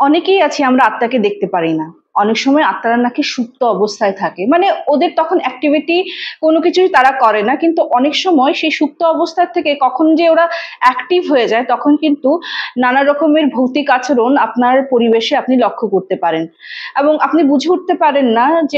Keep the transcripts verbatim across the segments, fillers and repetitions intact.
অনেকেই আছি আমরা আত্মাকে দেখতে পারি না, অনেক সময় আত্মারা নাকি সুপ্ত অবস্থায় থাকে, মানে ওদের তখন অ্যাক্টিভিটি কোনো কিছুই তারা করে না, কিন্তু অনেক সময় সেই সুপ্ত অবস্থার থেকে কখন যে ওরা অ্যাক্টিভ হয়ে যায় তখন কিন্তু নানা রকমের ভৌতিক আচরণ আপনার পরিবেশে আপনি লক্ষ্য করতে পারেন এবং আপনি বুঝে উঠতে পারেন না যে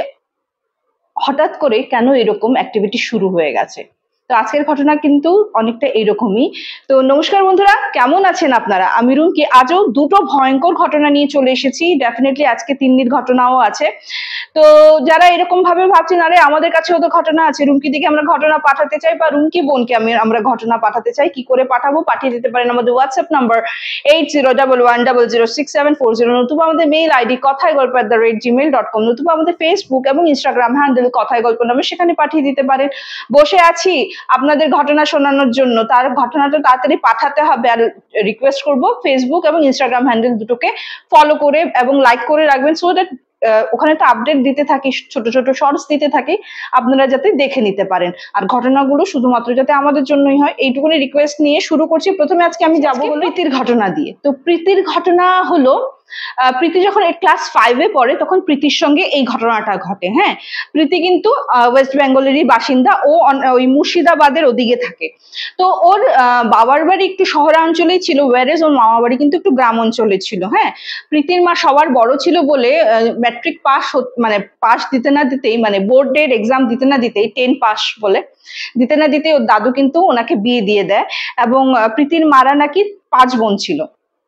হঠাৎ করে কেন এরকম অ্যাক্টিভিটি শুরু হয়ে গেছে। তো আজকের ঘটনা কিন্তু অনেকটা এরকমই। তো নমস্কার বন্ধুরা, কেমন আছেন আপনারা? আমি রুমকি আজও দুটো ভয়ঙ্কর ঘটনা নিয়ে চলে এসেছি। ডেফিনেটলি আজকে তিন্নির ঘটনাও আছে। তো যারা এরকম ভাবে ভাবছেন আরে আমাদের কাছেও তো ঘটনা আছে, রুমকি দিকে আমরা ঘটনা পাঠাতে চাই বা রুমকি বোনকে আমি আমরা ঘটনা পাঠাতে চাই, কি করে পাঠাবো? পাঠিয়ে দিতে পারেন আমাদের WhatsApp number eight zero double one double zero six seven four zero, নতুবা আমাদের মেইল আইডি কথায় গল্প at the rate Gmail dot com, নতুবা আমাদের ফেসবুক এবং ইনস্টাগ্রাম হ্যান্ডেল কথায় গল্প নামে, সেখানে পাঠিয়ে দিতে পারেন। বসে আছি আপনাদের ঘটনা শোনানোর জন্য, তার ঘটনাটা তাড়াতাড়ি পাঠাতে হবে। আর রিকোয়েস্ট করবো ফেসবুক এবং ইনস্টাগ্রাম হ্যান্ডেল দুটোকে ফলো করে এবং লাইক করে রাখবেন, সো দ্যাট ওখানে তো আপডেট দিতে থাকি, ছোট ছোট শর্টস দিতে থাকি, আপনারা যাতে দেখে নিতে পারেন। আর ঘটনাগুলো শুধুমাত্র যাতে আমাদের জন্যই হয় এইটুকুনি রিকোয়েস্ট নিয়ে শুরু করছি। প্রথমে আজকে আমি যাবো প্রীতির ঘটনা দিয়ে। তো প্রীতির ঘটনা হলো, প্রীতি যখন ক্লাস ফাইভে পড়ে তখন প্রীতির সঙ্গে এই ঘটনাটা ঘটে। হ্যাঁ, প্রীতি কিন্তু ওয়েস্ট বেঙ্গলেরই বাসিন্দা, ও ওই মুর্শিদাবাদের ওদিকে থাকে। তো ওর বাবার বাড়ি একটু শহরাঞ্চলেই ছিল, ওয়ারেজ ওর মামা বাড়ি কিন্তু একটু গ্রাম অঞ্চলে ছিল। হ্যাঁ, প্রীতির মা সবার বড় ছিল বলে ম্যাট্রিক পাস মানে পাস দিতে না দিতেই, মানে বোর্ডের এক্সাম দিতে না দিতেই, টেন পাস বলে দিতে না দিতে ওর দাদু কিন্তু ওনাকে বিয়ে দিয়ে দেয়। এবং প্রীতির মারা নাকি পাঁচ বোন ছিল।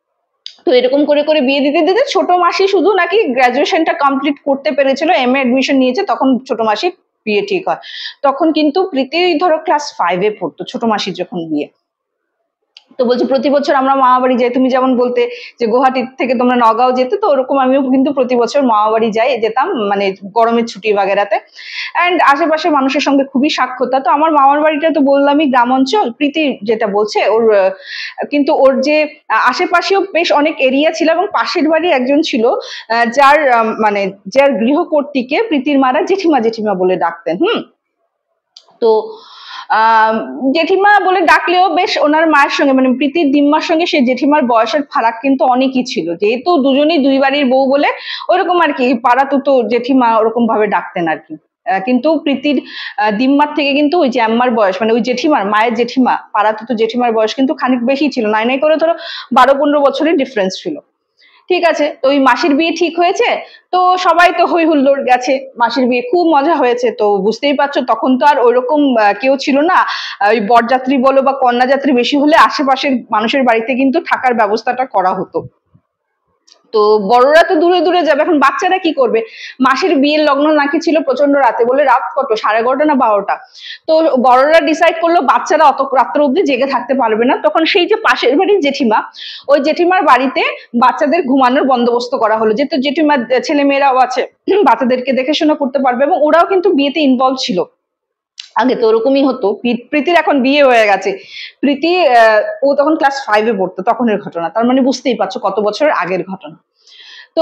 তো এরকম করে করে বিয়ে দিতে দিতে ছোট মাসি শুধু নাকি গ্রাজুয়েশনটা কমপ্লিট করতে পেরেছিল, এম এ অ্যাডমিশন নিয়েছে, তখন ছোট মাসি বিয়ে ঠিক হয়। তখন কিন্তু প্রীতি ধরো ক্লাস ফাইভে পড়তো ছোট মাসির যখন বিয়ে। তো বলছে প্রতি বছর আমরা মামা বাড়ি যাই, তুমি যেমন বলতে যে গুয়াহাটি থেকে তোমরা নগাঁও যেতে, তো ওরকম আমিও কিন্তু প্রতি বছর মামা বাড়ি যাই যেতাম, মানে গরমের ছুটি বাগেরাতে। অ্যান্ড আশেপাশের মানুষের সঙ্গে খুবই সাক্ষরতা। তো আমার মামার বাড়িটা তো বললামই গ্রাম অঞ্চল, প্রীতি যেটা বলছে ওর কিন্তু ওর যে আশেপাশেও বেশ অনেক এরিয়া ছিল, এবং পাশের বাড়ি একজন ছিল যার মানে যার গৃহকর্ত্রীকে প্রীতির মারা জেঠিমা জেঠিমা বলে ডাকতেন। হুম, তো আহ জেঠিমা বলে ডাকলেও বেশ ওনার মায়ের সঙ্গে মানে প্রীতির দিম্মার সঙ্গে সেই জেঠিমার বয়সের ফারাক কিন্তু অনেকই ছিল, যেহেতু দুজনেই দুই বাড়ির বউ বলে ওরকম আর কি পাড়া তুতো জেঠিমা ওরকম ভাবে ডাকতেন আর কি। কিন্তু প্রীতির দিম্মার থেকে কিন্তু ওই যে আম্মার বয়স, মানে ওই জেঠিমার মায়ের জেঠিমা পাড়া তুতো জেঠিমার বয়স কিন্তু খানিক বেশি ছিল, নাই নাই করে ধরো বারো পনেরো বছরের ডিফারেন্স ছিল। ঠিক আছে, তো ওই মাসির বিয়ে ঠিক হয়েছে, তো সবাই তো হই হুল্লোড় গেছে, মাসির বিয়ে খুব মজা হয়েছে। তো বুঝতেই পারছো তখন তো আর ওইরকম কেউ ছিল না, ওই বরযাত্রী বলো বা কন্যাযাত্রী বেশি হলে আশেপাশের মানুষের বাড়িতে কিন্তু থাকার ব্যবস্থাটা করা হতো। তো বড়রা তো দূরে দূরে যাবে, এখন বাচ্চারা কি করবে? মাসির বিয়ের লগ্ন নাকি ছিল প্রচন্ড রাতে, বলে রাত কত সাড়ে এগারোটা না বারোটা। তো বড়রা ডিসাইড করলো বাচ্চারা অত রাত্র অব্দি জেগে থাকতে পারবে না, তখন সেই যে পাশের বাড়ির জেঠিমা, ওই জেঠিমার বাড়িতে বাচ্চাদের ঘুমানোর বন্দোবস্ত করা হলো, যেহেতু জেঠিমার ছেলে মেয়েরাও আছে, বাচ্চাদেরকে দেখাশোনা করতে পারবে, এবং ওরাও কিন্তু বিয়েতে ইনভলভ ছিল। আগে তো ওরকমই হতো। প্রীতির এখন বিয়ে হয়ে গেছে, প্রীতি ও তখন ক্লাস ফাইভে পড়তো তখনের ঘটনা, তার মানে বুঝতেই পারছো কত বছর আগের ঘটনা। তো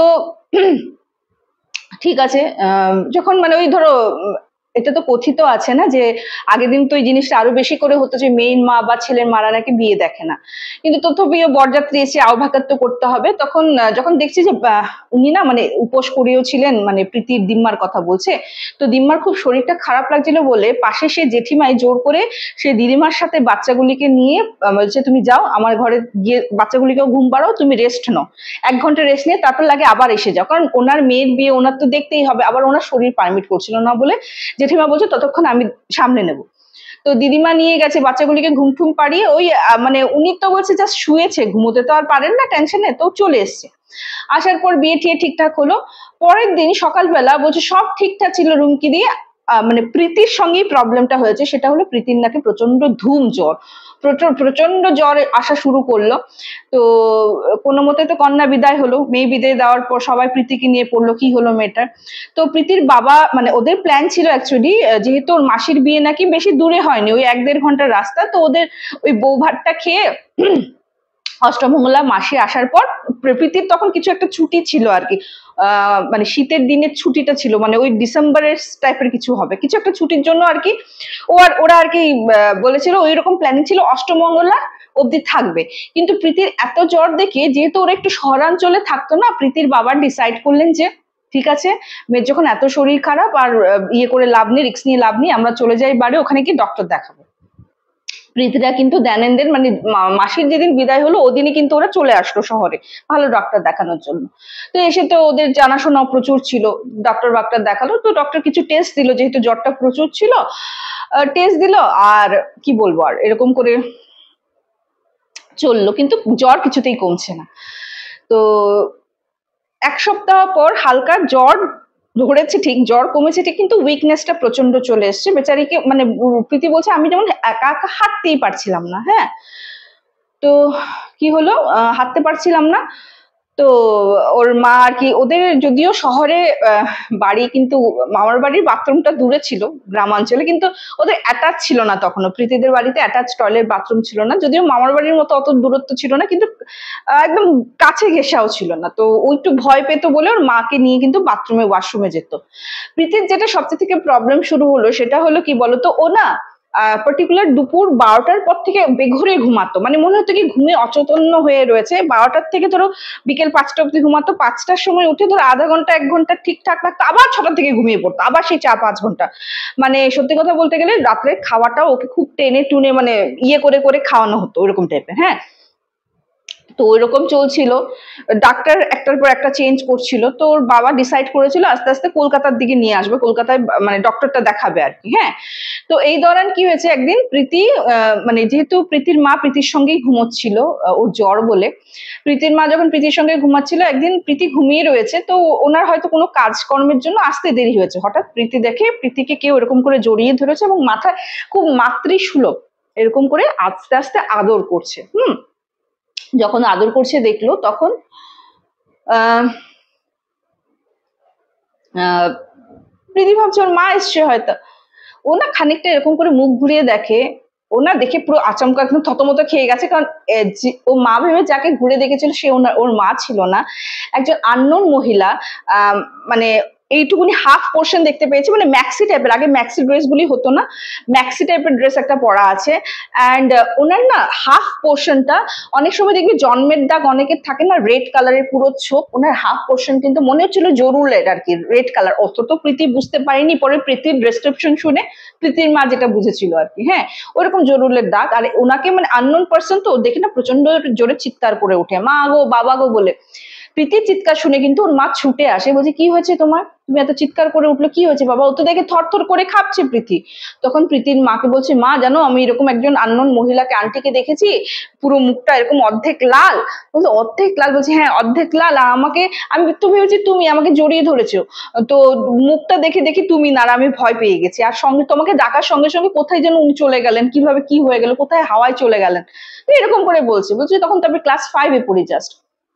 ঠিক আছে, যখন মানে ওই ধরো এটা তো কথিত আছে না যে আগের দিন তো এই জিনিসটা আরো বেশি করে হতো যে মেয়ের মা বা ছেলের মারা নাকি বিয়ে দেখে না, কিন্তু তথাপিও বরযাত্রী এসে আহ্বাকাত্য করতে হবে। তখন যখন দেখছি যে উনি না মানে উপোস করিয়েও ছিলেন, মানে প্রীতির দিম্মার কথা বলছে, তো দিম্মার খুব শরীরটা খারাপ লাগছিল বলে পাশে সে জেঠিমাই জোর করে সে দিদিমার সাথে বাচ্চাগুলিকে নিয়ে বলছে তুমি যাও আমার ঘরে গিয়ে বাচ্চাগুলিকেও ঘুম পাড়াও, তুমি রেস্ট নাও, এক ঘন্টা রেস্ট নিয়ে তারপর লাগে আবার এসে যাও, কারণ ওনার মেয়ের বিয়ে ওনার তো দেখতেই হবে, আবার ওনার শরীর পারমিট করছিল না বলে জেঠিমা বলছে ততক্ষণ আমি সামলে নেব। তো দিদিমা নিয়ে গেছে বাচ্চাগুলিকে ঘুম ঠুম পাড়িয়ে, ওই মানে উনি তো বলছে জাস্ট শুয়েছে, ঘুমোতে তো আর পারেন না টেনশনে, তো চলে এসছে। আসার পর বিয়ে টিয়ে ঠিকঠাক হলো। পরের দিন সকালবেলা বলছে সব ঠিকঠাক ছিল রুমকি দিয়ে, মানে প্রীতির সঙ্গেই প্রবলেমটা হয়েছে, সেটা হলো প্রীতির নাকি প্রচন্ড ধুম জ্বর, প্রচন্ড জ্বর আসা শুরু করলো। তো কোনো মতে তো কন্যা বিদায় হলো, মেয়ে বিদায় দেওয়ার পর সবাই প্রীতিকে নিয়ে পড়লো কি হলো মেয়েটার। তো প্রীতির বাবা মানে ওদের প্ল্যান ছিল অ্যাকচুয়ালি, যেহেতু ওর মাসির বিয়ে নাকি বেশি দূরে হয়নি, ওই এক দেড় ঘন্টার রাস্তা, তো ওদের ওই বউ ভাতটা খেয়ে অষ্টমঙ্গলা মাসি আসার পর প্রীতির তখন কিছু একটা ছুটি ছিল আর কি, আহ মানে শীতের দিনের ছুটিটা ছিল, মানে ওই ডিসেম্বরের টাইপের কিছু হবে, কিছু একটা ছুটির জন্য আর কি ও আর ওরা আর কি বলেছিল, ওই রকম প্ল্যানিং ছিল অষ্টমঙ্গলা অব্দি থাকবে। কিন্তু প্রীতির এত জ্বর দেখে, যেহেতু ওরা একটু শহরাঞ্চলে থাকতো না, প্রীতির বাবা ডিসাইড করলেন যে ঠিক আছে, মেয়ের যখন এত শরীর খারাপ আর ইয়ে করে লাভ নেই, রিস্ক নিয়ে লাভ নেই, আমরা চলে যাই বাড়ি, ওখানে কি ডক্টর দেখাবো। প্রীতিরা কিন্তু দেনেনদের মানে মাসির যেদিন বিদায় হলো ওদিনই কিন্তু ওরা চলে আসলো শহরে ভালো ডক্টর দেখানোর জন্য। তো এসে তো ওদের জানাশোনা প্রচুর ছিল, ডক্টর বাক্টর দেখালো, তো ডক্টর কিছু টেস্ট দিল, যেহেতু জ্বরটা প্রচুর ছিল টেস্ট দিল, আর কি বলবো আর এরকম করে চললো, কিন্তু জ্বর কিছুতেই কমছে না। তো এক সপ্তাহ পর হালকা জ্বর ধরেছে ঠিক, জ্বর কমেছে ঠিক, কিন্তু উইকনেসটা প্রচন্ড চলে এসছে বেচারিকে, মানে প্রীতি বলছে আমি যেমন একা একা হাঁটতেই পারছিলাম না। হ্যাঁ, তো কি হলো, হাঁটতে পারছিলাম না, তো ওর মা আর কি, ওদের যদিও শহরে বাড়ি, কিন্তু মামার বাড়ির বাথরুমটা দূরে ছিল গ্রামাঞ্চলে, কিন্তু ওদের অ্যাটাচ ছিল না তখনও, প্রীতিদের বাড়িতে অ্যাটাচ টয়লেট বাথরুম ছিল না, যদিও মামার বাড়ির মতো অত দূরত্ব ছিল না, কিন্তু একদম কাছে ঘেঁষাও ছিল না। তো ও একটু ভয় পেত বলে ওর মাকে নিয়ে কিন্তু বাথরুমে ওয়াশরুমে যেত। প্রীতির যেটা সবচেয়ে থেকে প্রবলেম শুরু হলো সেটা হলো কি বলতো, ও না পার্টিকুলার দুপুর বারোটার পর থেকে বেঘরে ঘুমাতো, মানে মনে হতো কি ঘুমে অচৈতন্য হয়ে রয়েছে, বারোটার থেকে ধরো বিকেল পাঁচটা অব্দি ঘুমাতো, পাঁচটার সময় উঠে ধরো আধা ঘন্টা এক ঘন্টা ঠিকঠাক থাকতো, আবার ছটা থেকে ঘুমিয়ে পড়তো, আবার সেই চার পাঁচ ঘন্টা। মানে সত্যি কথা বলতে গেলে রাত্রে খাওয়াটাও ওকে খুব টেনে টুনে মানে ইয়ে করে করে খাওয়ানো হতো ওইরকম টাইপের। হ্যাঁ, তো ওইরকম চলছিল, ডাক্তার একটার পর একটা চেঞ্জ করছিল, তো ওর বাবা ডিসাইড করেছিল আস্তে আস্তে কলকাতার দিকে নিয়ে আসবে, কলকাতায় মানে ডক্টরটা দেখাবে আর কি। হ্যাঁ, তো এই দৌরান কি হয়েছে, একদিন প্রীতি মানে যেহেতু প্রীতির মা প্রীতির সঙ্গেই ঘুমোচ্ছিল ওর জ্বর বলে, প্রীতির মা যখন প্রীতির সঙ্গে ঘুমাচ্ছিল, একদিন প্রীতি ঘুমিয়ে রয়েছে, তো ওনার হয়তো কোনো কাজকর্মের জন্য আসতে দেরি হয়েছে, হঠাৎ প্রীতি দেখে প্রীতিকে কেউ এরকম করে জড়িয়ে ধরেছে এবং মাথায় খুব মাতৃসুলভ এরকম করে আস্তে আস্তে আদর করছে। হুম, যখন আদর করছে দেখলো, তখন আহ প্রীতি ভাবছে ওর মা এসছে হয়তো, ও না খানিকটা এরকম করে মুখ ঘুরিয়ে দেখে, ও না দেখে পুরো আচমকা একদম থতমত খেয়ে গেছে, কারণ ও মা ভেবে যাকে ঘুরে দেখেছিল সে ওর মা ছিল না, একজন আননোন মহিলা, আহ মানে এইটুকুনি হাফ পোর্শন দেখতে পেয়েছে, মানে ম্যাক্সি টাইপের, আগে ম্যাক্সি ড্রেস গুলি হতো না, ম্যাক্সি টাইপের ড্রেস একটা পরা আছে, অ্যান্ড ওনার না হাফ পোর্শনটা, অনেক সময় দেখবি জন্মের দাগ অনেকের থাকে না রেড কালারের পুরো ছোপ, ওনার হাফ পোর্শন কিন্তু মনে হচ্ছিল জরুলের আর কি, রেড কালার। অত তো প্রীতি বুঝতে পারিনি, পরে প্রীতির ডেসক্রিপশন শুনে প্রীতির মা যেটা বুঝেছিল আর কি। হ্যাঁ, ওইরকম জরুলের দাগ, আর ওনাকে মানে আননোন পার্সন তো দেখে না প্রচন্ড জোরে চিৎকার করে ওঠে, মা গো বাবা গো বলে। প্রীতির চিৎকার শুনে কিন্তু ওর মা ছুটে আসে, বলছে কি হয়েছে তোমার, তুমি এত চিৎকার করে উঠলো, কি হয়েছে বাবা, ও তো দেখে থরথর করে কাঁপছে প্রীতি। তখন প্রীতির মাকে বলছে, মা জানো আমি এরকম একজন আননোন মহিলাকে আন্টিকে দেখেছি, পুরো মুখটা এরকম অর্ধেক লাল। বলছে অর্ধেক লাল, বলছে হ্যাঁ অর্ধেক লাল, আমাকে আমি তো ভেবেছি তুমি আমাকে জড়িয়ে ধরেছো, তো মুখটা দেখে দেখি তুমি না, আমি ভয় পেয়ে গেছি, আর সঙ্গে তোমাকে ডাকার সঙ্গে সঙ্গে কোথায় যেন উনি চলে গেলেন, কিভাবে কি হয়ে গেল, কোথায় হাওয়ায় চলে গেলেন, তো এরকম করে বলছে। বলছে তখন তবে ক্লাস ফাইভে পড়ি জাস্ট।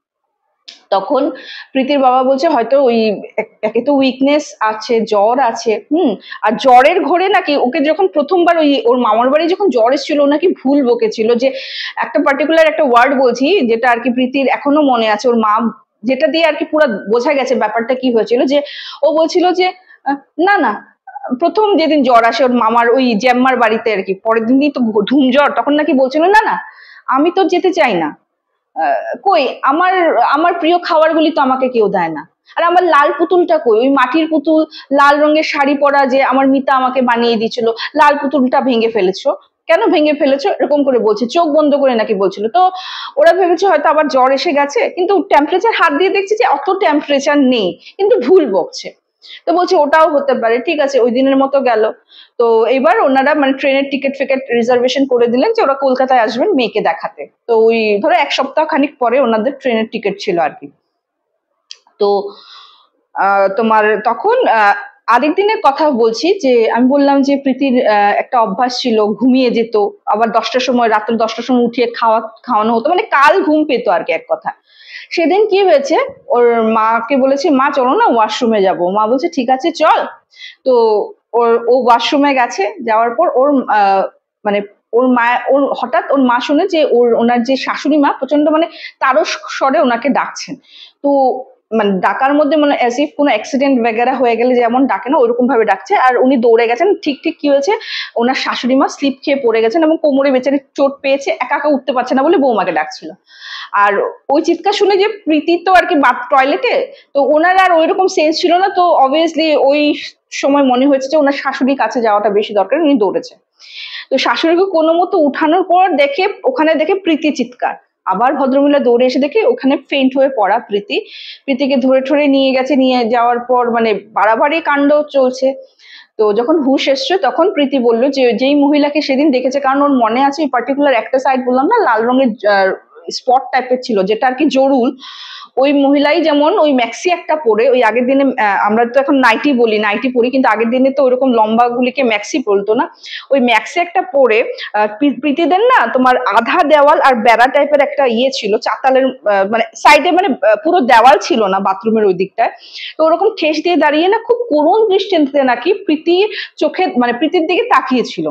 তখন প্রীতির বাবা বলছে হয়তো ওই একে তো উইকনেস আছে, জ্বর আছে, হুম, আর জ্বরের ঘোরে নাকি ওকে যখন প্রথমবার ওই ওর মামার বাড়ি যখন জ্বর এসেছিল নাকি ভুল বকেছিল, যে একটা পার্টিকুলার একটা ওয়ার্ড বলছি যেটা আর কি প্রীতির এখনো মনে আছে, ওর মা যেটা দিয়ে আর কি পুরো বোঝা গেছে ব্যাপারটা কি হয়েছিল, যে ও বলছিল যে না না, প্রথম যেদিন জ্বর আসে ওর মামার ওই জ্যাম্মার বাড়িতে আর কি, পরের দিনই তো ধুম জ্বর, তখন নাকি বলছিল না না আমি তো যেতে চাই না, কই আমার আমার প্রিয় খাবার গুলি তো আমাকে কেউ দেয় না, আর আমার লাল পুতুলটা কই, ওই মাটির পুতুল লাল রঙের শাড়ি পরা যে আমার মিতা আমাকে বানিয়ে দিয়েছিল, লাল পুতুলটা ভেঙে ফেলেছো, কেন ভেঙে ফেলেছো, এরকম করে বলছে, চোখ বন্ধ করে নাকি বলছিল। তো ওরা ভেবেছে হয়তো আবার জ্বর এসে গেছে, কিন্তু টেম্পারেচার হাত দিয়ে দেখছি যে অত টেম্পারেচার নেই, কিন্তু ভুল বকছে। তো বলছে ওটাও হতে পারে, ঠিক আছে ওই দিনের মতো গেল। তো এবার ওনারা মানে ট্রেনের টিকিট ফিকেট রিজার্ভেশন করে দিলেন যে ওরা কলকাতায় আসবেন মেয়েকে দেখাতে। তো ওই ধরো এক সপ্তাহ খানিক পরে ওনাদের ট্রেনের টিকিট ছিল আর কি। তো তোমার তখন আরেক দিনের কথা বলছি, যে আমি বললাম যে প্রীতির একটা অভ্যাস ছিল ঘুমিয়ে যেত, আবার দশটার সময় রাত্রে দশটার সময় উঠিয়ে খাওয়া খাওয়ানো হতো, মানে কাল ঘুম পেতো আর কি এক কথা। সেদিন কি হয়েছে, ওর মাকে বলেছে মা চলো না ওয়াশরুমে যাব, মা বলছে ঠিক আছে চল। তো ওর ও ওয়াশরুমে গেছে, যাওয়ার পর ওর মানে ওর মা ওর হঠাৎ ওর মা শুনে যে ওর ওনার যে শাশুড়ি মা প্রচন্ড মানে তারও স্বরে ওনাকে ডাকছেন। তো মানে ডাকার মধ্যে মানে অ্যাজ ইফ কোনো অ্যাক্সিডেন্ট বেগারা হয়ে গেলে যেমন ডাকে না ওইরকম ভাবে ডাকছে, আর উনি দৌড়ে গেছেন। ঠিক ঠিক কি হয়েছে, ওনার শাশুড়ি মা স্লিপ খেয়ে পড়ে গেছেন এবং কোমরে বেচারি চোট পেয়েছে, একা একা উঠতে পারছে না বলে বৌমাকে ডাকছিল। আর ওই চিৎকার শুনে যে প্রীতি তো আর কি টয়লেটে, তো ওনার আর ওইরকম সেন্স ছিল না, তো অবভিয়াসলি ওই সময় মনে হয়েছে যে ওনার শাশুড়ির কাছে যাওয়াটা বেশি দরকার, উনি দৌড়েছে। তো শাশুড়িকে কোনো মতো উঠানোর পর দেখে ওখানে দেখে প্রীতি চিৎকার, আবার ভদ্রমহিলা দৌড়ে এসে দেখে ওখানে ফেন্ট হয়ে পড়া প্রীতি। প্রীতিকে ধরে ঠরে নিয়ে গেছে, নিয়ে যাওয়ার পর মানে বাড়াবাড়ি কাণ্ড চলছে। তো যখন হুশ এসছে তখন প্রীতি বললো যে যেই মহিলাকে সেদিন দেখেছে, কারণ ওর মনে আছে পার্টিকুলার একটা সাইড বললাম না লাল রঙের স্পট টাইপের ছিল যেটা আর কি জরুল, ওই মহিলাই যেমন ওই ম্যাক্সি একটা পরে, ওই আগের দিনে আমরা তো এখন নাইটি বলি, নাইটি পরি, কিন্তু আগের দিনে তো ওইরকম লম্বা গুলিকে ম্যাক্সি বলতো না, ওই ম্যাক্সি একটা পরে প্রীতিদের না তোমার আধা দেওয়াল আর বেড়া টাইপের একটা ইয়ে ছিল চাতালের মানে সাইডে, মানে পুরো দেওয়াল ছিল না বাথরুমের ওই দিকটায়, তো ওরকম ঠেস দিয়ে দাঁড়িয়ে না খুব করুণ দৃষ্টিতে নাকি প্রীতির চোখে মানে প্রীতির দিকে তাকিয়েছিল।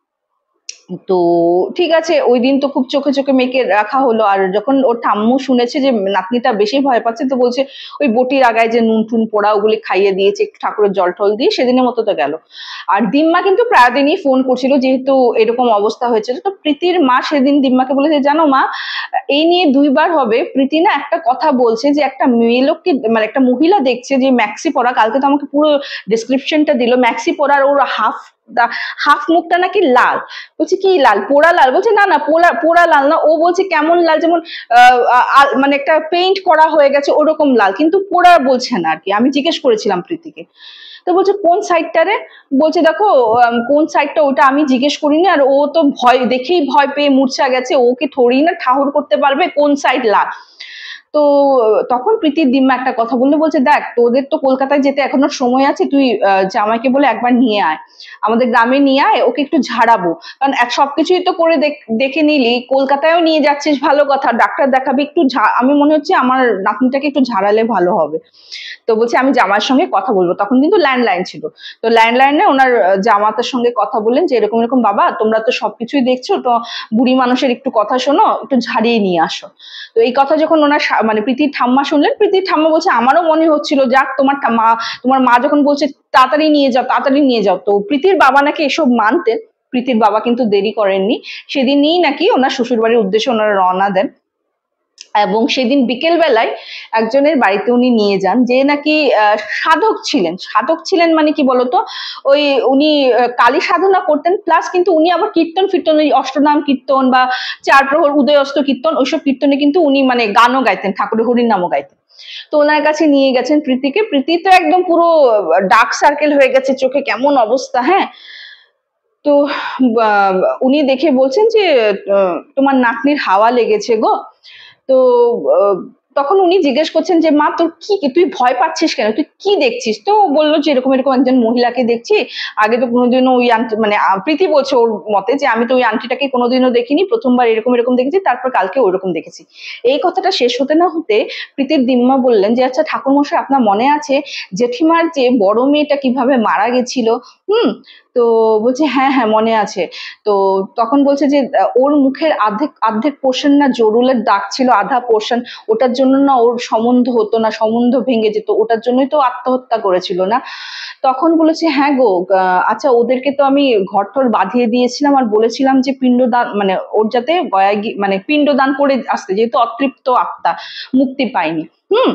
তো ঠিক আছে, ওই দিন তো খুব চোখে চোখে মেয়েকে রাখা হলো। আর যখন ওর ঠাম্মু শুনেছে যে নাতনিটা বেশি ভয় পাচ্ছে, তো বলছে ওই বটির আগায় যে নুন টুন পোড়া ওগুলি খাইয়ে দিয়েছে, ঠাকুরের জল টল দিয়ে সেদিনের মতো তো গেল। আর দিম্মা কিন্তু প্রায় দিনই ফোন করছিল যেহেতু এরকম অবস্থা হয়েছে। তো প্রীতির মা সেদিন দিম্মাকে বলেছে, জানো মা এই নিয়ে দুইবার হবে প্রীতি না একটা কথা বলছে যে একটা মেয়ে লোককে মানে একটা মহিলা দেখছে যে ম্যাক্সি পরা, কালকে তো আমাকে পুরো ডিসক্রিপশনটা দিল, ম্যাক্সি পরার ওর হাফ হাফ মুখটা নাকি লাল। বলছে কি লাল, পোড়া লাল? বলছে না না পোড়া পোড়া লাল না, ও বলছে কেমন লাল, যেমন মানে একটা পেইন্ট করা হয়ে গেছে ওরকম লাল, কিন্তু পোড়া বলছে না আর কি। আমি জিজ্ঞেস করেছিলাম প্রীতিকে, তো বলছে কোন সাইডটা রে? বলছে দেখো কোন সাইডটা ওটা আমি জিজ্ঞেস করিনি, আর ও তো ভয় দেখেই ভয় পেয়ে মূর্ছা গেছে, ওকে থোড়ি না ঠাহর করতে পারবে কোন সাইড লাল। তো তখন প্রীতির দিম্মা একটা কথা বললে, বলছে দেখ তোদের তো কলকাতায় যেতে এখনো সময় আছে, তুই জামাইকে বলে একবার নিয়ে আয়, আমাদের গ্রামে নিয়ে আয়, ওকে একটু ঝাড়াবো, কারণ সবকিছুই তো করে দেখে নিলি, কলকাতায়ও নিয়ে যাচ্ছিস ভালো কথা, ডাক্তার দেখাবি, একটু আমি মনে হচ্ছে আমার নাতনিটাকে একটু ঝাড়ালে ভালো হবে। তো বলছে আমি জামাইয়ের সঙ্গে কথা বলবো, তখন কিন্তু ল্যান্ডলাইন ছিল, তো ল্যান্ডলাইনে ওনার জামাতার সঙ্গে কথা বললেন যে এরকম এরকম বাবা তোমরা তো সবকিছুই দেখছো, তো বুড়ি মানুষের একটু কথা শোনো, একটু ঝাড়িয়ে নিয়ে আসো। তো এই কথা যখন ওনার মানে প্রীতির ঠাম্মা শুনলেন, প্রীতির ঠাম্মা বলছে আমারও মনে হচ্ছিল যাক তোমার মা তোমার মা যখন বলছে তাড়াতাড়ি নিয়ে যাও তাড়াতাড়ি নিয়ে যাও, তো প্রীতির বাবা নাকি এসব মানতেন। প্রীতির বাবা কিন্তু দেরি করেননি, সেদিনই নাকি ওনার শ্বশুর বাড়ির উদ্দেশ্যে ওনারা রওনা দেন, এবং সেদিন বিকেল বেলায় একজনের বাড়িতে উনি নিয়ে যান যে নাকি সাধক ছিলেন। সাধক ছিলেন মানে কি বলতো, ওই উনি কালী সাধনা করতেন, প্লাস কিন্তু উনি আবার কীর্তন ফির্তন, ওই অষ্টনাম কীর্তন বা চার প্রহর উদয়স্ত কীর্তন ওইসব কীর্তনে কিন্তু উনি মানে গানও গাইতেন, ঠাকুরের হরির নামও গাইতেন। তো ওনার কাছে নিয়ে গেছেন প্রীতিকে, প্রীতি তো একদম পুরো ডার্ক সার্কেল হয়ে গেছে চোখে, কেমন অবস্থা। হ্যাঁ, তো উনি দেখে বলছেন যে তোমার নাতনির হাওয়া লেগেছে গো। তো তখন উনি জিজ্ঞেস করছেন যে মা তোর কি, তুই ভয় পাচ্ছিস কেন, তুই কি দেখছিস? তো বললো যে এরকম এরকম একজন মহিলাকে দেখছি, আগে তো কোনোদিনও ওই আন্টি মানে প্রীতি বলছে ওর মতে যে আমি তো ওই আন্টিটাকে কোনোদিনও দেখিনি, প্রথমবার এরকম এরকম দেখেছি, তারপর কালকে ওইরকম দেখেছি। এই কথাটা শেষ হতে না হতে প্রীতির দিম্মা বললেন যে আচ্ছা ঠাকুরমশাই আপনার মনে আছে জেঠিমার যে বড় মেয়েটা কিভাবে মারা গেছিল? হুম, তো বলছে হ্যাঁ হ্যাঁ মনে আছে। তো তখন বলছে যে ওর মুখের আর্ধেক আর্ধেক পোর্শন না জরুলের দাগ ছিল, আধা পোর্শন, ওটার জন্য না ওর সম্বন্ধ হতো না, সম্বন্ধ ভেঙে যেত, ওটার জন্যই তো আত্মহত্যা করেছিল না? তখন বলেছে হ্যাঁ গো, আচ্ছা ওদেরকে তো আমি ঘর টর বাঁধিয়ে দিয়েছিলাম আর বলেছিলাম যে পিণ্ডদান মানে ওর যাতে গয়া মানে পিণ্ডদান করে আসতে, যেহেতু অতৃপ্ত আত্মা মুক্তি পায়নি। হুম,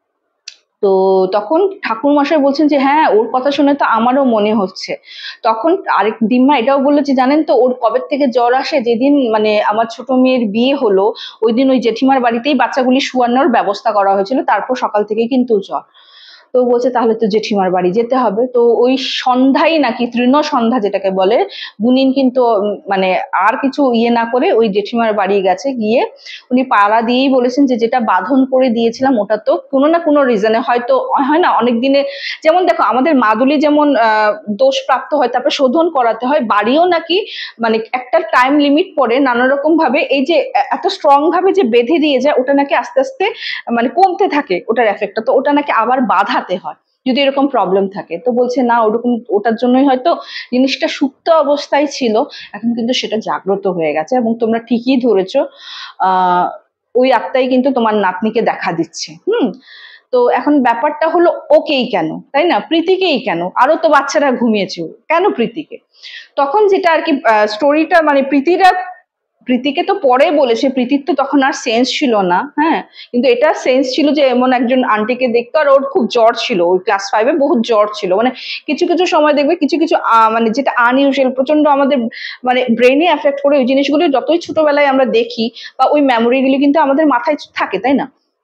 তো তখন ঠাকুর মশাই বলছেন যে হ্যাঁ ওর কথা শুনে তো আমারও মনে হচ্ছে। তখন আরেক দিম্মা এটাও বললো যে জানেন তো ওর কবে থেকে জ্বর আসে, যেদিন মানে আমার ছোট মেয়ের বিয়ে হলো ওই দিন ওই জেঠিমার বাড়িতেই বাচ্চাগুলি শুয়ানোর ব্যবস্থা করা হয়েছিল, তারপর সকাল থেকে কিন্তু জ্বর। তো বলছে তাহলে তো জেঠিমার বাড়ি যেতে হবে। তো ওই সন্ধ্যায় নাকি তৃণ সন্ধ্যা যেটাকে বলে, বুনিন কিন্তু মানে আর কিছু ইয়ে না করে ওই জেঠিমার বাড়ি গেছে, গিয়ে উনি পাড়া দিয়েই বলেছেন যে যেটা বাঁধন করে দিয়েছিলাম ওটা তো কোনো না কোনো রিজনে হয়তো হয় না, অনেক দিনে যেমন দেখো আমাদের মাদুলি যেমন আহ দোষ প্রাপ্ত হয় তারপরে শোধন করাতে হয়, বাড়িও নাকি মানে একটা টাইম লিমিট পরে নানা রকম ভাবে এই যে এত স্ট্রং ভাবে যে বেঁধে দিয়ে যায় ওটা নাকি আস্তে আস্তে মানে কমতে থাকে ওটার এফেক্টটা, তো ওটা নাকি আবার বাঁধাতে হয়। যদি এরকম প্রবলেম থাকে। তো বলছে না, ওরকম ওটার জন্যই হয়তো জিনিসটা সুপ্ত অবস্থায় ছিল, এখন কিন্তু সেটা জাগ্রত হয়ে গেছে এবং তোমরা ঠিকই ধরেছো, আহ ওই আত্মাই কিন্তু তোমার নাতনিকে দেখা দিচ্ছে। হুম। তো এখন ব্যাপারটা হলো ওকেই কেন, তাই না, প্রীতিকেই কেন, আরো তো বাচ্চারা ঘুমিয়েছে, কেন প্রীতিকে? তখন যেটা আর কি স্টোরিটা, মানে প্রীতিরা প্রীতিকে তো পরে বলেছে, প্রীতির তো তখন আর সেন্স ছিল না, হ্যাঁ, কিন্তু এটা সেন্স ছিল যে এমন একজন আন্টিকে দেখতো, আর ওর খুব জ্বর ছিল, ওই ক্লাস ফাইভে বহুত জ্বর ছিল, মানে কিছু কিছু সময় দেখবে কিছু কিছু মানে যেটা আনইউজুয়াল প্রচন্ড আমাদের মানে ব্রেনে এফেক্ট করে, ওই জিনিসগুলো যতই ছোটবেলায় আমরা দেখি বা ওই মেমোরিগুলি কিন্তু আমাদের মাথায় থাকে, তাই না?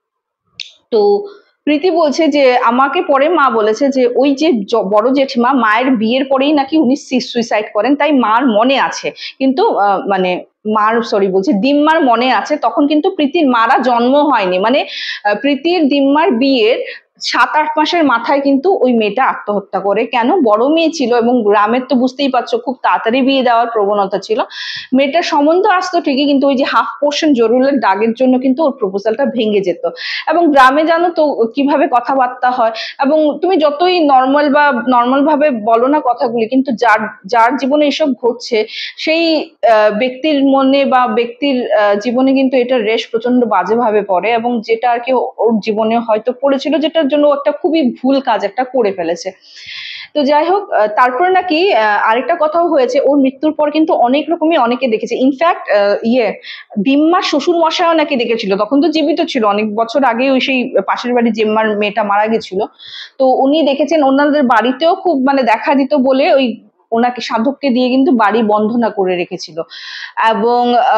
তো প্রীতি বলছে যে আমাকে পরে মা বলেছে যে ওই যে বড় জেঠিমা মায়ের বিয়ের পরেই নাকি উনি সুইসাইড করেন, তাই মার মনে আছে, কিন্তু মানে মার সরি বলছি দিম্মার মনে আছে, তখন কিন্তু প্রীতির মারা জন্ম হয়নি, মানে প্রীতির দিম্মার বিয়ের সাত আট মাসের মাথায় কিন্তু ওই মেয়েটা আত্মহত্যা করে। কেন? বড় মেয়ে ছিল এবং গ্রামের তো বুঝতেই পারছো খুব তাড়াতাড়ি বিয়ে দেওয়ার প্রবণতা ছিল, মেয়েটার সম্বন্ধ আসতো ঠিকই, কিন্তু ওই যে হাফ পোর্শন জরুরের দাগের জন্য কিন্তু ওর প্রপোজালটা ভেঙে যেত। এবং গ্রামে জানো তো কিভাবে কথাবার্তা হয়, এবং তুমি যতই নর্মাল বা নর্মাল ভাবে বলো না কথাগুলি, কিন্তু যার যার জীবনে এসব ঘটছে সেই ব্যক্তির মনে বা ব্যক্তির জীবনে কিন্তু এটার রেশ প্রচন্ড বাজেভাবে পড়ে, এবং যেটা আর কি ওর জীবনে হয়তো পড়েছিল, যেটার জন্য একটা খুবই ভুল কাজ একটা করে ফেলেছে। তো যাই হোক, তারপরে নাকি আরেকটা কথাও হয়েছে, ওর মৃত্যুর পর কিন্তু অনেক রকমই অনেকে দেখেছে, ইনফ্যাক্ট ইয়ে দিম্মার শ্বশুর মশাইও নাকি দেখেছিল, তখন তো জীবিত ছিল, অনেক বছর আগে ওই সেই পাশের বাড়ি জিম্মার মেয়েটা মারা গেছিল, তো উনি দেখেছেন, ওনাদের বাড়িতেও খুব মানে দেখা দিত বলে ওই ওনাকে সাধককে দিয়ে কিন্তু বাড়ি বন্ধনা করে রেখেছিল। এবং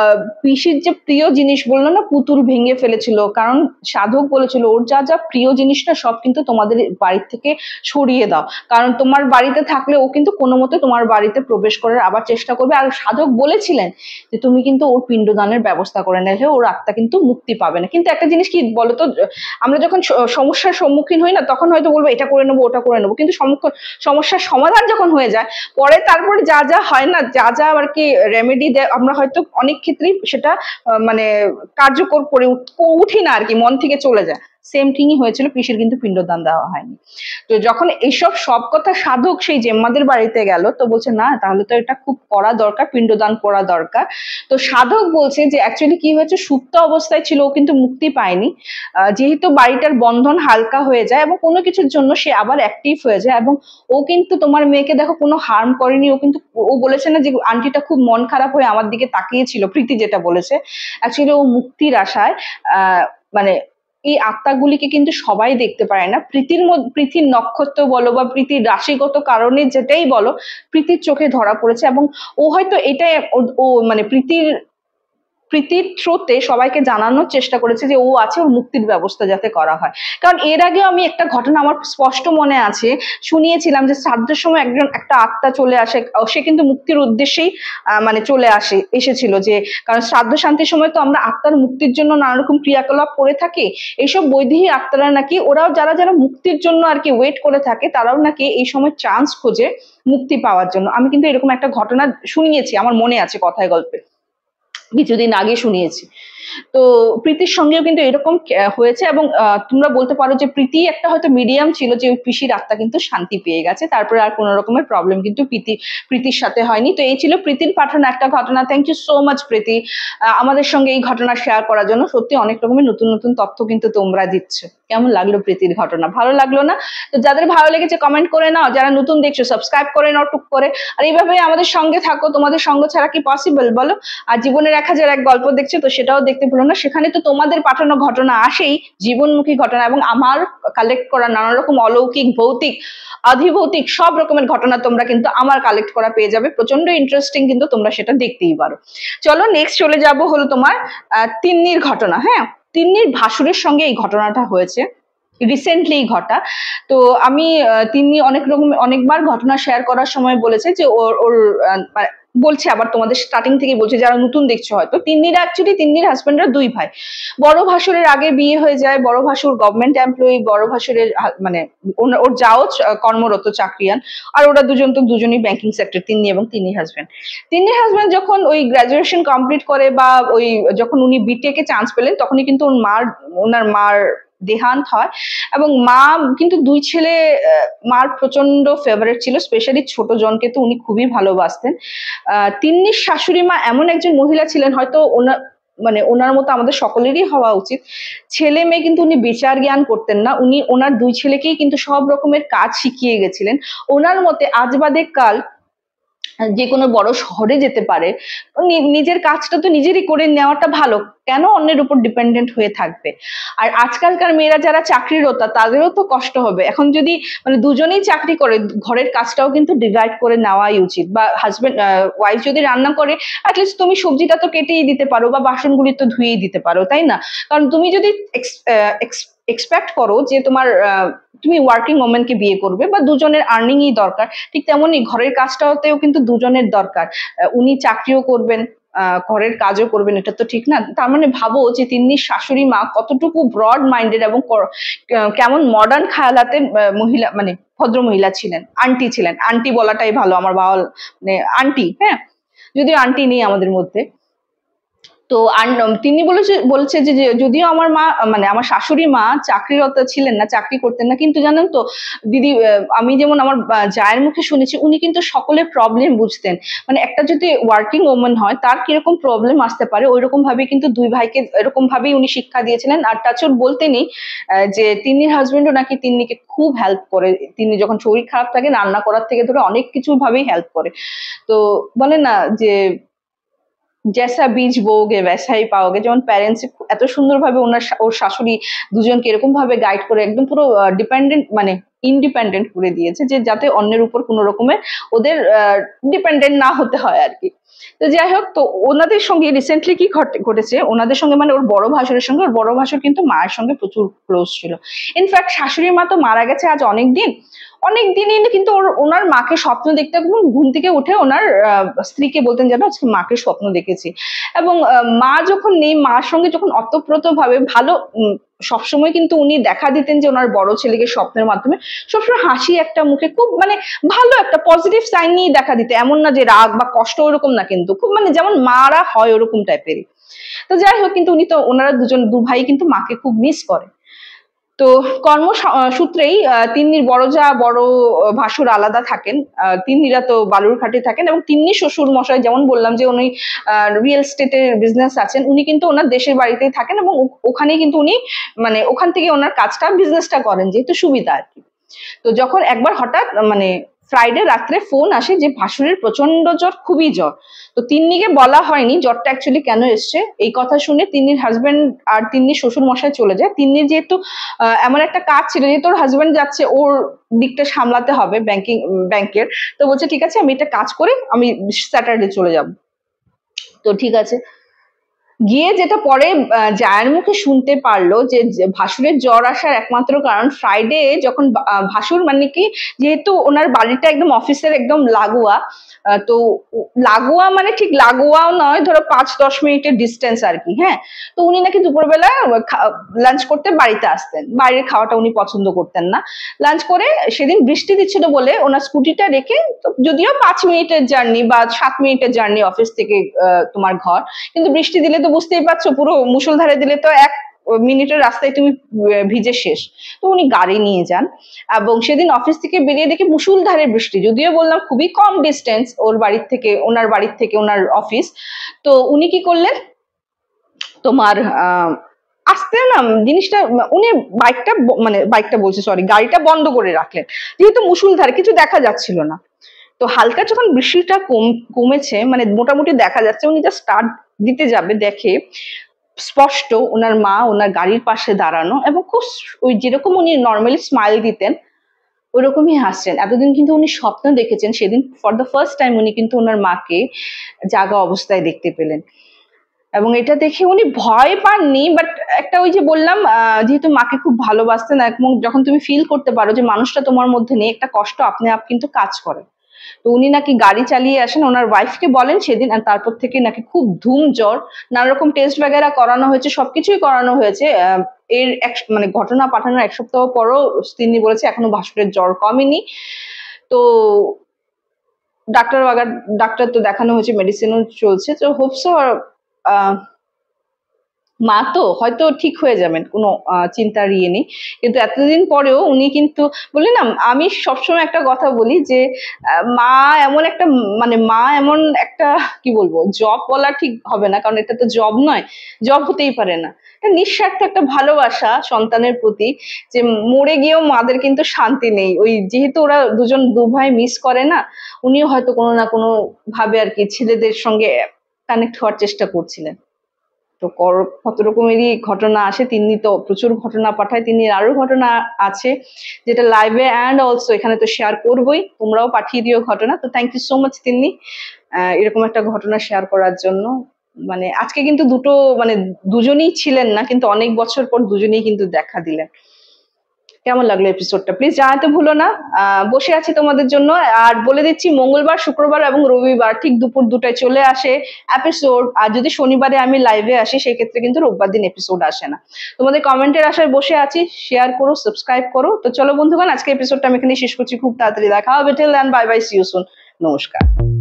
পিসির যে প্রিয় জিনিস বললো না, পুতুল ভেঙে ফেলেছিল, কারণ সাধক বলেছিল ওর যা যা প্রিয় জিনিসটা সব কিন্তু তোমাদের বাড়ির থেকে সরিয়ে দাও, কারণ তোমার বাড়িতে থাকলে ও কিন্তু কোনো মতে তোমার বাড়িতে প্রবেশ করার আবার চেষ্টা করবে। আর সাধক বলেছিলেন যে তুমি কিন্তু ওর পিণ্ডদানের ব্যবস্থা করে নিলে ওর আত্মা কিন্তু মুক্তি পাবে না। কিন্তু একটা জিনিস কি বলতো, আমরা যখন সমস্যার সম্মুখীন হই না, তখন হয়তো বলবো এটা করে নেবো ওটা করে নেবো, কিন্তু সমস্যার সমাধান যখন হয়ে যায় পরে তারপরে যা যা হয় না, যা যা আর কি রেমেডি দেয়, আমরা হয়তো অনেক ক্ষেত্রেই সেটা মানে কার্যকর করে উঠি না আর কি, মন থেকে চলে যায়। সেম থিংই হয়েছিল, পিসির কিন্তু পিণ্ডদান দেওয়া হয়নি। তো যখন এইসব সব কথা সাধক সেই জেম্মাদের বাড়িতে গেল, তো বলছে না তাহলে তো এটা খুব করা দরকার, পিণ্ডদান করা দরকার। তো সাধক বলছে যে অ্যাকচুয়ালি কি হয়েছে, সুপ্ত অবস্থায় ছিল, ও কিন্তু মুক্তি পায়নি, যেহেতু বাড়িটার বন্ধন হালকা হয়ে যায় এবং কোনো কিছুর জন্য সে আবার অ্যাক্টিভ হয়ে যায়, এবং ও কিন্তু তোমার মেয়েকে দেখো কোনো হার্ম করেনি, ও কিন্তু ও বলেছে না যে আন্টিটা খুব মন খারাপ হয়ে আমার দিকে তাকিয়েছিল, প্রীতি যেটা বলেছে, অ্যাকচুয়ালি ও মুক্তির আশায় আহ মানে এই আত্মাগুলিকে কিন্তু সবাই দেখতে পারে না, প্রীতির মধ্যে প্রীতির নক্ষত্র বলো বা প্রীতির রাশিগত কারণে যেটাই বলো, প্রীতির চোখে ধরা পড়েছে, এবং ও হয়তো এটাই ও মানে প্রীতির প্রীতির থ্রুতে সবাইকে জানানোর চেষ্টা করেছে যে ও আছে, ওর মুক্তির ব্যবস্থা যাতে করা হয়। কারণ এর আগে আমি একটা ঘটনা আমার স্পষ্ট মনে আছে, শুনিয়েছিলাম যে শ্রাদ্ধের সময় একজন একটা আত্মা চলে আসে, সে কিন্তু মুক্তির উদ্দেশ্যেই মানে চলে আসে এসেছিল, যে কারণ শ্রাদ্ধ শান্তির সময় তো আমরা আত্মার মুক্তির জন্য নানা রকম ক্রিয়াকলাপ করে থাকি, এইসব বৈদেহী আত্মারা নাকি ওরাও যারা যারা মুক্তির জন্য আর কি ওয়েট করে থাকে, তারাও নাকি এই সময় চান্স খোঁজে মুক্তি পাওয়ার জন্য। আমি কিন্তু এরকম একটা ঘটনা শুনিয়েছি, আমার মনে আছে কথায় গল্পে, কিছুদিন আগে শুনিয়েছি। তো প্রীতির সঙ্গেও কিন্তু এরকম হয়েছে, এবং তোমরা বলতে পারো যে প্রীতি একটা হয়তো মিডিয়াম ছিল, যে ওই পিসির আত্মা কিন্তু শান্তি পেয়ে গেছে, তারপরে আর কোনো রকমের প্রবলেম কিন্তু প্রীতি প্রীতির সাথে হয়নি। তো এই ছিল প্রীতির পাঠানো একটা ঘটনা। Thank you so much Preeti আমাদের সঙ্গে এই ঘটনা শেয়ার করার জন্য, সত্যি অনেক রকমের নতুন নতুন তথ্য কিন্তু তোমরা দিচ্ছ। কেমন লাগলো প্রীতির ঘটনা? ভালো লাগলো না? তো যাদের ভালো লেগেছে কমেন্ট করে নাও, যারা নতুন দেখছো সাবস্ক্রাইব করে নাও টুক করে, আর এইভাবে আমাদের সঙ্গে থাকো, তোমাদের সঙ্গ ছাড়া কি পসিবল বলো? আর জীবনের এক হাজার এক গল্প দেখছো তো সেটাও দেখতে ভুলো না, সেখানে তো তোমাদের পাঠানো ঘটনা আসেই, জীবনমুখী ঘটনা, এবং আমার কালেক্ট করা নানা রকম অলৌকিক ভৌতিক অধিভৌতিক সব রকমের ঘটনা তোমরা কিন্তু আমার কালেক্ট করা পেয়ে যাবে, প্রচন্ড ইন্টারেস্টিং, কিন্তু তোমরা সেটা দেখতেই পারো। চলো নেক্সট চলে যাব হলো তোমার আহ তিন্নির ঘটনা। হ্যাঁ, তিন্নির ভাসুরের সঙ্গে এই ঘটনাটা হয়েছে, রিসেন্টলি ঘটা। তো আমি তিন্নি অনেক রকম অনেকবার ঘটনা শেয়ার করার সময় বলেছে যে ওর ওর বলছে, আবার তোমাদের স্টার্টিং থেকে বলছে যারা নতুন দেখছো হয়তো, তিন্নিরা অ্যাকচুয়ালি তিন্নির হাজবেন্ডরা দুই ভাই, বড় ভাসুরের আগে বিয়ে হয়ে যায়, বড় ভাসুর গভর্নমেন্ট এমপ্লয়ি, বড় ভাসুরের মানে ওর যাও কর্মরত চাকরিয়ান, আর ওরা দুজন তো দুজনই ব্যাংকিং সেক্টর, তিন্নি এবং তিন্নির হাজবেন্ড। তিন্নির হাজবেন্ড যখন ওই গ্রাজুয়েশন কমপ্লিট করে বা ওই যখন উনি বিটেকে চান্স পেলেন, তখনই কিন্তু ওর মার ওনার মার দেহান্ত হয়। এবং মা কিন্তু দুই ছেলে মার প্রচন্ড ফেভারিট ছিল, স্পেশালি ছোট জনকে তো উনি খুবই ভালোবাসতেন। আহ তিন্নির শাশুড়ি মা এমন একজন মহিলা ছিলেন, হয়তো ওনার মানে ওনার মতো আমাদের সকলেরই হওয়া উচিত। ছেলে মেয়ে কিন্তু উনি বিচার জ্ঞান করতেন না, উনি ওনার দুই ছেলেকেই কিন্তু সব রকমের কাজ শিখিয়ে গেছিলেন। ওনার মতে আজ বাদে কাল যে কোনো বড় শহরে যেতে পারে, নিজের কাজটা তো নিজেরই করে নেওয়াটা ভালো, কেন অন্যের উপর ডিপেন্ডেন্ট হয়ে থাকবে। আর আজকালকার মেয়েরা যারা চাকরিরতা তাদেরও তো কষ্ট হবে, এখন যদি মানে দুজনেই চাকরি করে ঘরের কাজটাও কিন্তু ডিভাইড করে নেওয়াই উচিত। বা হাজবেন্ড ওয়াইফ যদি রান্না করে, অ্যাটলিস্ট তুমি সবজিটা তো কেটেই দিতে পারো বা বাসনগুলি তো ধুয়েই দিতে পারো, তাই না? কারণ তুমি যদি এক্সপেক্ট করো যে তোমার তুমি ওয়ার্কিং ওমেনকে বিয়ে করবে বা দুজনের আর্নিংই দরকার, ঠিক তেমনই ঘরের কাজটাতেও কিন্তু দুজনের দরকার। উনি চাকরিও করবেন, ঘরের কাজও করবেন, এটা তো ঠিক না। তার মানে ভাবো যে তিন্নির শাশুড়ি মা কতটুকু ব্রড মাইন্ডেড এবং কেমন মডার্ন খেয়ালাতে মহিলা, মানে ভদ্র মহিলা ছিলেন, আন্টি ছিলেন। আন্টি বলাটাই ভালো, আমার বাবা মানে আন্টি, হ্যাঁ, যদিও আন্টি নেই আমাদের মধ্যে। তো তিনি বলেছে বলছে যে যদিও আমার মা মানে আমার শাশুড়ি মা চাকরিরত ছিলেন না, চাকরি করতেন না, কিন্তু জানেন তো দিদি, আমি যেমন আমার জায়ের মুখে শুনেছি উনি কিন্তু সকলের প্রবলেম বুঝতেন। মানে একটা যদি ওয়ার্কিং ওমেন হয় তার কিরকম প্রবলেম আসতে পারে, ওই রকম ভাবে কিন্তু দুই ভাইকে এরকম ভাবেই উনি শিক্ষা দিয়েছিলেন। আর টাচুড বলতেনি যে তিন্নির হাজবেন্ডও নাকি তিন্নিকে খুব হেল্প করে, তিনি যখন শরীর খারাপ থাকে রান্না করার থেকে ধরে অনেক কিছু ভাবেই হেল্প করে। তো বলে না যে জেসা বীজ বোগে ভ্যাসাই পাওগে, যেমন প্যারেন্টস এত সুন্দরভাবে ওনার ওর শাশুড়ি দুজনকে এরকম ভাবে গাইড করে একদম পুরো ডিপেন্ডেন্ট মানে ইন্ডিপেন্ডেন্ট করে দিয়েছে, যে যাতে অন্যের উপর কোনো রকমের ওদের ডিপেন্ডেন্ট না হতে হয় আর কি। তো যাই হোক, তো ওনাদের সঙ্গে রিসেন্টলি কি ঘটেছে ওনাদের সঙ্গে, মানে ওর বড় ভাসুরের সঙ্গে, ওর বড় ভাসুর কিন্তু মায়ের সঙ্গে প্রচুর ক্লোজ ছিল। ইনফ্যাক্ট শাশুড়ির মা তো মারা গেছে আজ অনেক দিন, অনেক দিনই কিন্তু ওর ওনার মাকে স্বপ্ন দেখতে, ঘুম থেকে উঠে ওনার স্ত্রীকে বলতেন যে আজকে মাকে স্বপ্ন দেখেছি। এবং মা যখন নেই, মার সঙ্গে যখন অতপ্রত ভাবে ভালো সবসময় কিন্তু উনি দেখা দিতেন যে ওনার বড় ছেলেকে স্বপ্নের মাধ্যমে সবসময় হাসি একটা মুখে, খুব মানে ভালো একটা পজিটিভ সাইন নিয়ে দেখা দিতে, এমন না যে রাগ বা কষ্ট ওরকম না, কিন্তু খুব মানে যেমন মারা হয় ওরকম টাইপেরই। তো যাই হোক, কিন্তু উনি তো ওনারা দুজন দু ভাই কিন্তু মাকে খুব মিস করে। তো কর্ম সূত্রেই তিন্নির বড় যা বড় ভাসুর আলাদা থাকেন, তিন্নিরা তো বালুরঘাটে থাকেন। এবং তিন্নি শ্বশুর মশাই, যেমন বললাম যে উনি রিয়েল স্টেটের বিজনেস আছেন, উনি কিন্তু ওনার দেশের বাড়িতেই থাকেন এবং ওখানেই কিন্তু উনি মানে ওখান থেকে ওনার কাজটা বিজনেসটা করেন, যেহেতু সুবিধা আর কি। তো যখন একবার হঠাৎ মানে ফ্রাইডে রাত্রে ফোন আসে যে ভাসুরের প্রচন্ড জ্বর, খুবই জ্বর। তো তিন্নিকে বলা হয়নি জ্বরটা অ্যাকচুয়ালি কেন এসছে, এই কথা শুনে তিন্নির হাজবেন্ড আর তিন্নির শ্বশুর মশাই চলে যায়। তিন্নির যেহেতু এমন একটা কাজ ছিল, যেহেতু ওর হাজবেন্ড যাচ্ছে, ওর দিকটা সামলাতে হবে ব্যাংকিং ব্যাংকের, তো বলছে ঠিক আছে আমি এটা কাজ করে আমি স্যাটারডে চলে যাব। তো ঠিক আছে, গিয়ে যেটা পরে জায়ের মুখে শুনতে পারলো যে ভাসুরের জ্বর আসার একমাত্র কারণ, ফ্রাইডে যখন ভাসুর মানে কি, যেহেতু ওনার বাড়িটা একদম অফিসের একদম লাগোয়া, তো লাগোয়া মানে ঠিক লাগোয়াও নয়, ধরো পাঁচ দশ মিনিটের ডিস্টেন্স আর কি, হ্যাঁ। তো উনি নাকি দুপুরবেলা লাঞ্চ করতে বাড়িতে আসতেন, বাইরের খাওয়াটা উনি পছন্দ করতেন না। লাঞ্চ করে সেদিন বৃষ্টি দিচ্ছিল বলে ওনার স্কুটিটা রেখে, যদিও পাঁচ মিনিটের জার্নি বা সাত মিনিটের জার্নি অফিস থেকে তোমার ঘর, কিন্তু বৃষ্টি দিলে তো বুঝতেই পারছো, পুরো মুষলধারে দিলে তো এক মিনিটের রাস্তায় তুমি ভিজে শেষ। তো উনি গাড়ি নিয়ে যান এবং সেদিন অফিস থেকে বেরিয়ে দেখে মুষলধারে বৃষ্টি, যদিও বললাম খুবই কম ডিস্টেন্স ওর বাড়ির থেকে, ওনার বাড়ির থেকে ওনার অফিস। তো উনি কি করলেন, তোমার আহ আসতে না জিনিসটা, উনি বাইকটা মানে বাইকটা বলছে সরি গাড়িটা বন্ধ করে রাখলেন, যেহেতু মুষলধারে কিছু দেখা যাচ্ছিল না। তো হালকা যখন বৃষ্টিটা কম কমেছে, মানে মোটামুটি দেখা যাচ্ছে, উনি যা স্টার্ট দিতে যাবে দেখে স্পষ্ট ওনার মা ওনার গাড়ির পাশে দাঁড়ানো, এবং খুব ওই যেরকম উনি নর্মালি স্মাইল দিতেন ওইরকমই হাসছেন। এতদিন কিন্তু উনি স্বপ্ন দেখেছেন, সেদিন ফর দ্য ফার্স্ট টাইম উনি কিন্তু ওনার মাকে জাগা অবস্থায় দেখতে পেলেন। এবং এটা দেখে উনি ভয় পাননি, বাট একটা ওই যে বললাম যেহেতু মাকে খুব ভালোবাসতেন, এবং যখন তুমি ফিল করতে পারো যে মানুষটা তোমার মধ্যে নেই, একটা কষ্ট আপনি আপ কিন্তু কাজ করে। তো উনি নাকি গাড়ি চালিয়ে আসেন, ওনার ওয়াইফকে বলেন সেদিন, আর তারপর থেকে নাকি খুব ধুম জ্বর, নানা রকম টেস্ট বাগেরা করানো হয়েছে, সবকিছুই করানো হয়েছে। এর এক মানে ঘটনা পাঠানোর এক সপ্তাহ পরও তিনি বলেছে এখনো ভাসুরের জ্বর কমেনি। তো ডাক্তার বাগার ডাক্তার তো দেখানো হয়েছে, মেডিসিনও চলছে, তো হোপসো মা তো হয়তো ঠিক হয়ে যাবেন, কোনো চিন্তার ইয়ে নেই, কিন্তু এতদিন পরেও উনি কিন্তু বলি না, আমি সবসময় একটা কথা বলি যে মা এমন একটা, মানে মা এমন একটা, কি বলবো, জব বলা ঠিক হবে না, কারণ এটা তো জব নয়, জব হতেই পারে না, এটা নিঃস্বার্থ একটা ভালোবাসা সন্তানের প্রতি, যে মরে গিয়েও মাদের কিন্তু শান্তি নেই, ওই যেহেতু ওরা দুজন দু ভাই মিস করে না, উনিও হয়তো কোনো না কোনো ভাবে আর কি ছেলেদের সঙ্গে কানেক্ট হওয়ার চেষ্টা করছিলেন। তো কত রকমেরই ঘটনা আসে, তিনি তো প্রচুর ঘটনা পাঠায়, তিনি আরো ঘটনা আছে যেটা লাইভে অ্যান্ড অলসো এখানে তো শেয়ার করবোই, তোমরাও পাঠিয়ে দিও ঘটনা। তো থ্যাংক ইউ সো মাচ তিনি এরকম একটা ঘটনা শেয়ার করার জন্য। মানে আজকে কিন্তু দুটো, মানে দুজনেই ছিলেন না, কিন্তু অনেক বছর পর দুজনেই কিন্তু দেখা দিলেন। কেমন লাগলো এপিসোডটা প্লিজ জানাতে ভুলো না। বসে আছি তোমাদের জন্য, আর বলে দিচ্ছি মঙ্গলবার, শুক্রবার এবং রবিবার ঠিক দুপুর দুটায় চলে আসে এপিসোড, আর যদি শনিবারে আমি লাইভে আসি সেক্ষেত্রে কিন্তু রোববার দিন এপিসোড আসে না। তোমাদের কমেন্টের আশায় বসে আছি, শেয়ার করো, সাবস্ক্রাইব করো। তো চলো বন্ধুগণ, আজকে এপিসোডটা আমি এখানে শেষ করছি, খুব তাড়াতাড়ি দেখা হবে, till then bye bye, see you soon, নমস্কার।